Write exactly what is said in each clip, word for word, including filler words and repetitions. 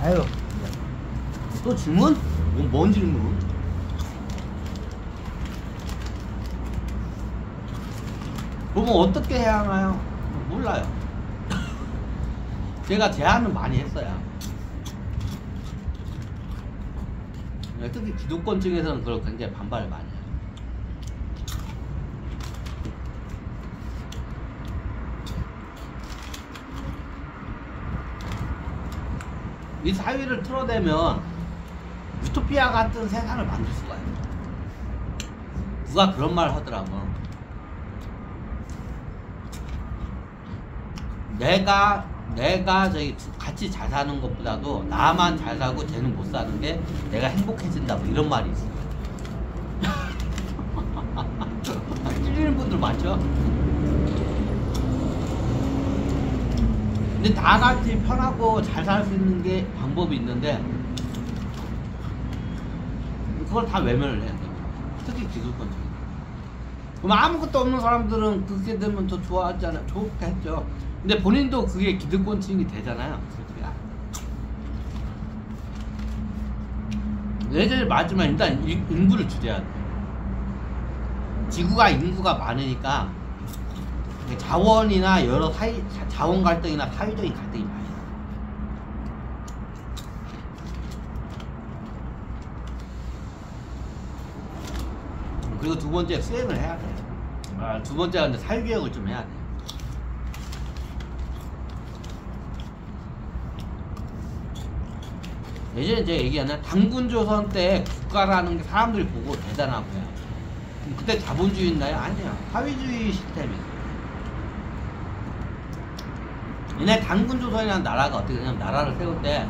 아유. 또 질문? 뭐, 뭔 질문? 그러면 어떻게 해야 하나요? 몰라요. 제가 제안은 많이 했어요. 특히 기득권층에서는 그걸 굉장히 반발을 많이 해요. 이 사회를 틀어대면 유토피아 같은 세상을 만들 수가 있어요. 누가 그런 말 하더라고. 내가 내가 저기 같이 잘 사는 것보다도 나만 잘 살고 쟤는 못 사는 게 내가 행복해진다 뭐 이런 말이 있어요. 찔리는 분들 많죠. 근데 다 같이 편하고 잘 살 수 있는 게 방법이 있는데 그걸 다 외면을 해야 돼요. 특히 기득권층. 그럼 아무것도 없는 사람들은 그렇게 되면 더 좋아하잖아요. 좋겠죠. 근데 본인도 그게 기득권층이 되잖아요. 예전에 말했지만 일단 인구를 줄여야 돼. 지구가 인구가 많으니까 자원이나 여러 사회, 자원 갈등이나 사회적인 갈등이 많이 나요. 그리고 두 번째 수행을 해야 돼. 아, 두 번째는 사회개혁을 좀 해야 돼. 예전에 제가 얘기하는 당군조선 때 국가라는 게 사람들이 보고 대단하고요. 그때 자본주의 있나요? 아니에요. 사회주의 시스템이에요. 얘네 당군조선이라는 나라가 어떻게 되냐면 나라를 세울 때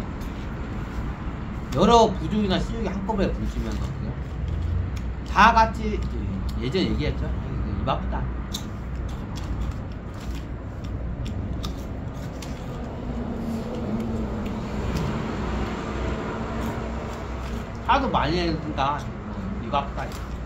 여러 부족이나 시족이 한꺼번에 뭉치면서 다 같이 예전에 얘기했죠? 입 아프다. 하도 많이 했으니까 입 아프다.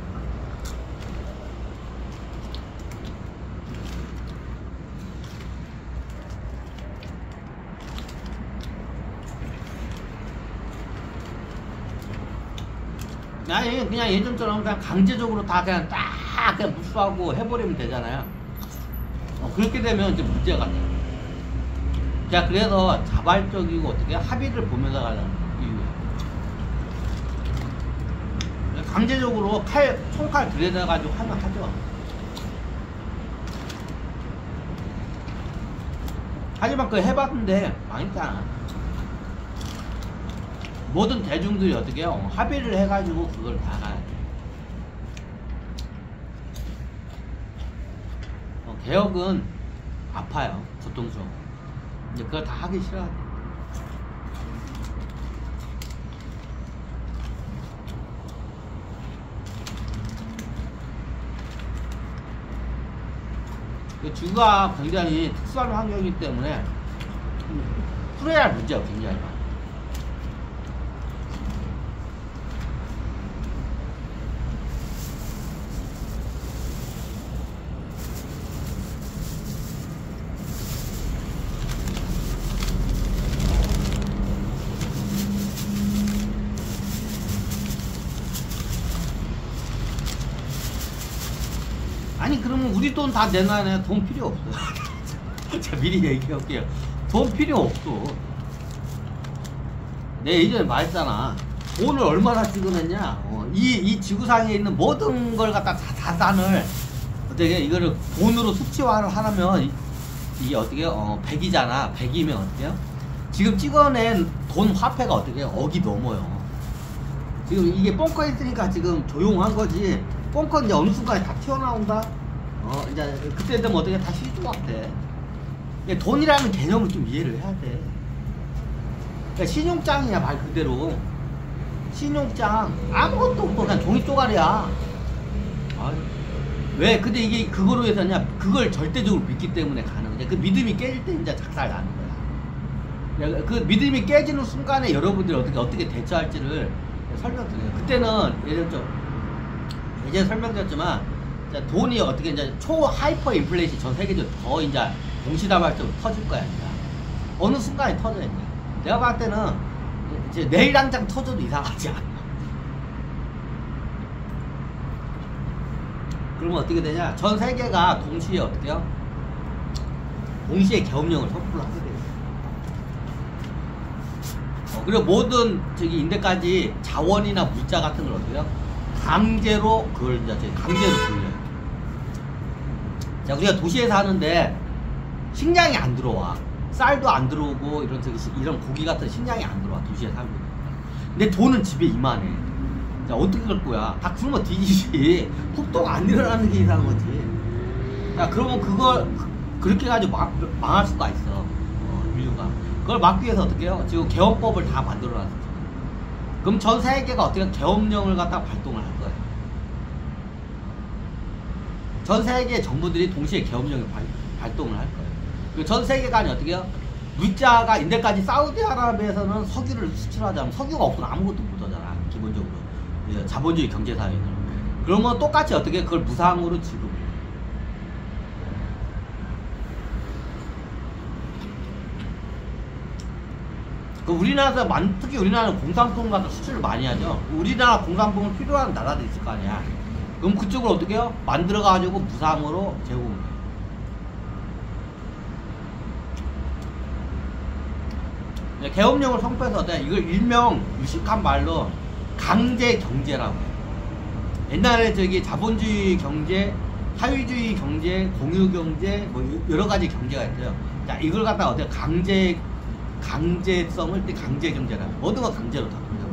아니 그냥 예전처럼 그냥 강제적으로 다 그냥 딱 그냥 무수하고 해버리면 되잖아요. 어, 그렇게 되면 이제 문제가 돼요. 자 그래서 자발적이고 어떻게 합의를 보면서 가는 이유예요. 강제적으로 칼 총칼 들여다 가지고 하면 하죠. 하지만 그거 해봤는데 망했잖아. 모든 대중들이 어떻게 해요? 합의를 해가지고 그걸 다 가야 돼. 어, 개혁은 아파요. 고통스러워. 근데 그걸 다 하기 싫어하지. 지구가 굉장히 특수한 환경이기 때문에 풀어야 할 문제가 굉장히 많아요. 아니 그러면 우리 돈 다 내놔야 돈 필요 없어. 제가 미리 얘기할게요. 돈 필요 없어. 내가 예전에 말했잖아. 돈을 얼마나 찍어냈냐. 어, 이, 이 지구상에 있는 모든 걸 갖다 다, 자산을 어떻게 이거를 돈으로 수치화를 하려면 이, 이게 어떻게 어 백이잖아. 백이면 어때요? 지금 찍어낸 돈 화폐가 어떻게 억이 넘어요. 지금 이게 뻥커 있으니까 지금 조용한 거지. 뻥커 이제 어느 순간에 다 튀어나온다? 어, 이제 그때 되면 어떻게 다 실조각돼. 돈이라는 개념을 좀 이해를 해야 돼. 그러니까 신용장이야, 말 그대로. 신용장. 아무것도 없고 그냥 종이 쪼가리야. 아유. 왜? 근데 이게 그거로 해서냐? 그걸 절대적으로 믿기 때문에 가는 거냐? 그 믿음이 깨질 때 이제 작살 나는 거야. 그 믿음이 깨지는 순간에 여러분들이 어떻게, 어떻게 대처할지를 설명드려요. 그때는 예전 좀 예전에 설명드렸지만 돈이 어떻게 이제 초 하이퍼 인플레이션 전 세계적으로 더 이제 동시다발적으로 터질 거야. 이제. 어느 순간에 터져 이제. 내가 봤을 때는 이제 내일 당장 터져도 이상하지 않아. 그러면 어떻게 되냐? 전 세계가 동시에 어떻게요? 동시에 계엄령을 선포를 하게 돼요. 어, 그리고 모든 저기 인데까지 자원이나 물자 같은 걸 어떻게요? 강제로 그걸 이제 강제로 돌려요. 자, 우리가 도시에 사는데 식량이 안 들어와. 쌀도 안 들어오고 이런 저기 이런 고기 같은 식량이 안 들어와. 도시에 살고. 근데 돈은 집에 이만해. 자, 어떻게 할 거야? 다 굶어 뒤지지. 폭도가 안 일어나는 게 이상한 거지. 자, 그러면 그걸 그렇게 가지고 막, 망할 수가 있어. 어, 인류가. 그걸 막기 위해서 어떻게 해요? 지금 계엄법을 다 만들어 놨어. 그럼 전 세계가 어떻게 계엄령을 갖다가 발동을 할 거예요. 전 세계 정부들이 동시에 계엄령을 발, 발동을 할 거예요. 그리고 전 세계가 아니 어떻게 해요? 물자가 인데까지 사우디아라비아에서는 석유를 수출하자면 석유가 없으면 아무것도 못 하잖아. 기본적으로. 예, 자본주의 경제사회는. 그러면 똑같이 어떻게 그걸 무상으로 지급을. 그 우리나라에서 특히 우리나라는 공산품 같은 수출을 많이 하죠. 우리나라 공산품은 필요한 나라도 있을 거 아니야. 그럼 그쪽을 어떻게 해요? 만들어 가지고 무상으로 제공을 해요. 계엄령을 선포해서 어때? 이걸 일명 유식한 말로 강제 경제라고 해요. 옛날에 저기 자본주의 경제, 사회주의 경제, 공유 경제, 뭐 여러 가지 경제가 있어요. 자, 이걸 갖다가 어때? 강제 강제성을 때 강제 경제라고. 모든 거 강제로 다 돌려.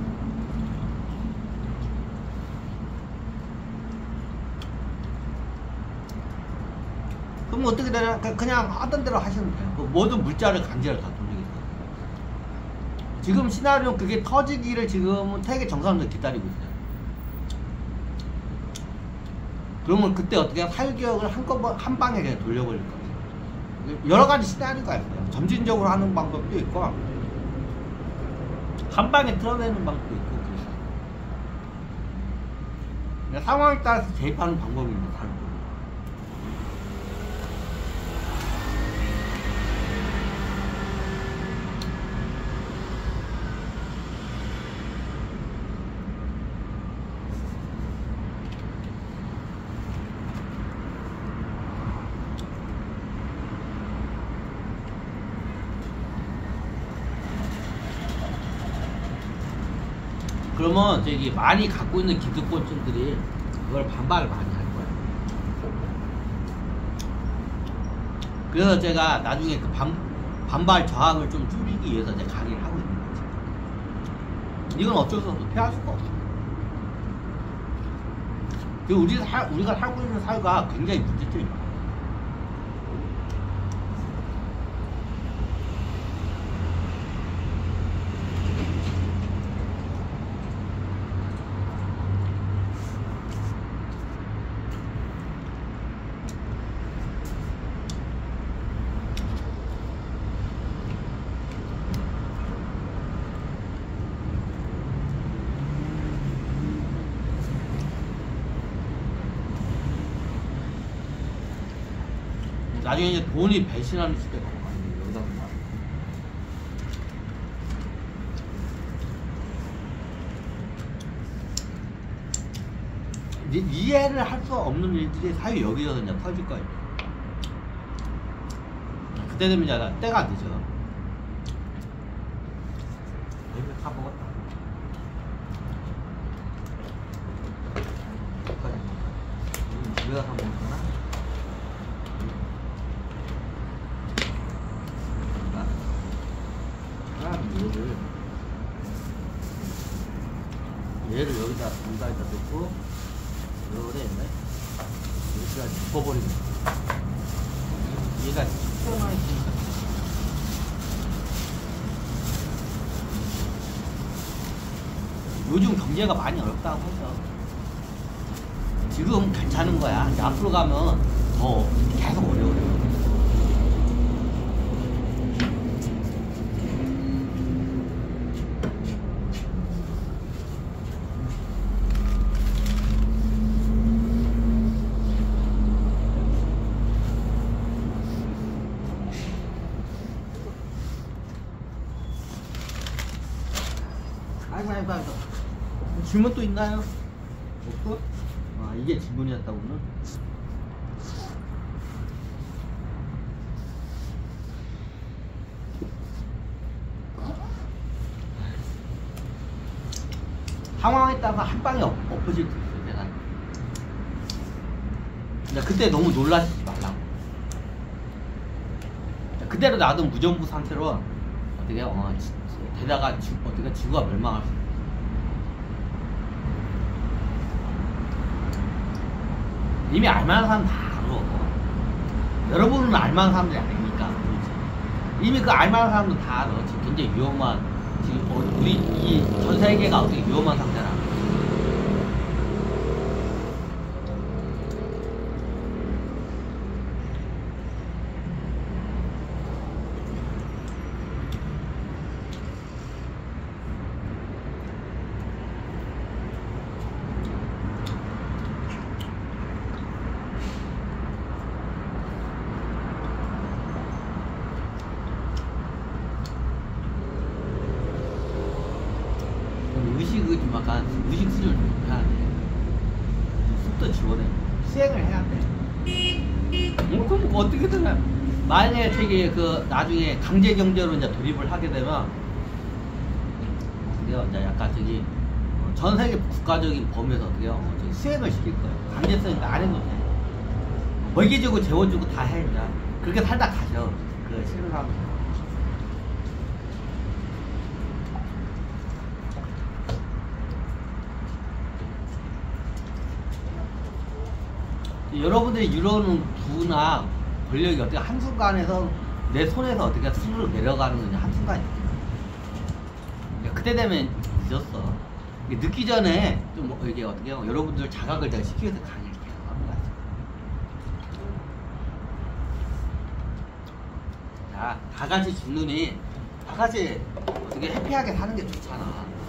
그럼 어떻게 되냐? 그냥 하던 대로 하시면 돼요. 모든 물자를 강제로 다 돌리겠다. 지금 시나리오 그게 터지기를 지금 세계 정상들 기다리고 있어요. 그러면 그때 어떻게 사회개혁을 한꺼번에 한 방에 그냥 돌려버릴 거예요. 여러 가지 시나리오가 있어요. 점진적으로 하는 방법도 있고 한 방에 틀어내는 방법도 있고 그래서 상황에 따라서 개입하는 방법이 있는 다른 거예요. 그러면 저기 많이 갖고 있는 기득권층들이 그걸 반발을 많이 할 거예요. 그래서 제가 나중에 그 반, 반발 저항을 좀 줄이기 위해서 제가 강의를 하고 있는 거죠. 이건 어쩔 수 없어. 피할 수가 없어. 그리고 우리 사, 우리가 살고 있는 사회가 굉장히 문제점이 많아요. 나중에 이제 돈이 배신하는 시대가 와요. 여기다 보면. 이제 이해를 할 수 없는 일들이 사회 여기저기 이제 터질 거예요. 그때 되면 이제 때가 늦어. 여기 다 먹었다. 집에 가서 먹었구나. 얘를 얘를 여기다 공사에다 넣고 이러고 했네. 여기가 짚어버리는 거야. 얘가 튀어나와 있으니까 요즘 경제가 많이 어렵다고 해서 지금 괜찮은 거야. 이제 앞으로 가면 더 계속 어려워요. 아이고 아이고 아이고. 질문 또 있나요? 없어? 아 이게 질문이었다고는? 상황에 따라서 한 방에 엎, 엎어질 수 있어요 내가. 근데 그때 너무 놀라지 말라고. 그대로 놔둔 무정부 상태로 어떻게 어 지, 되다가 지, 어떻게 지구가 멸망할 수 있어요. 이미 알만한 사람 다 알아. 여러분은 알만한 사람들이 아니니까 그렇지. 이미 그 알만한 사람도 다 알아. 지금 굉장히 위험한 지금 어, 우리 이 전 세계가 어떻게 위험한 상태라. 의식을 좀 약간 의식 수준을 좀 높여야 돼. 속도 지원해. 수행을 해야 돼. 뭐 그럼 뭐 어떻게든 만약에 되게 그 나중에 강제 경제로 이제 돌입을 하게 되면 어떻게요? 이제 약간 저기 전 세계 국가적인 범위에서 어떻게요? 어, 저기 수행을 시킬 거예요. 강제성이니까 안 해도 돼. 먹이주고 재워주고 다 해. 이제 그렇게 살다 가죠. 그 싫은 사람들. 여러분들이 이루는 부나 권력이 어떻게 한순간에서 내 손에서 어떻게 스스로 내려가는 거냐 한순간이야. 그때 되면 늦었어. 늦기 전에 좀 뭐 이게 어떻게 해요? 여러분들 자각을 내가 시키기 위해서 강의할게요. 자, 다 같이 죽느니 다 같이 어떻게 해피하게 사는 게 좋잖아.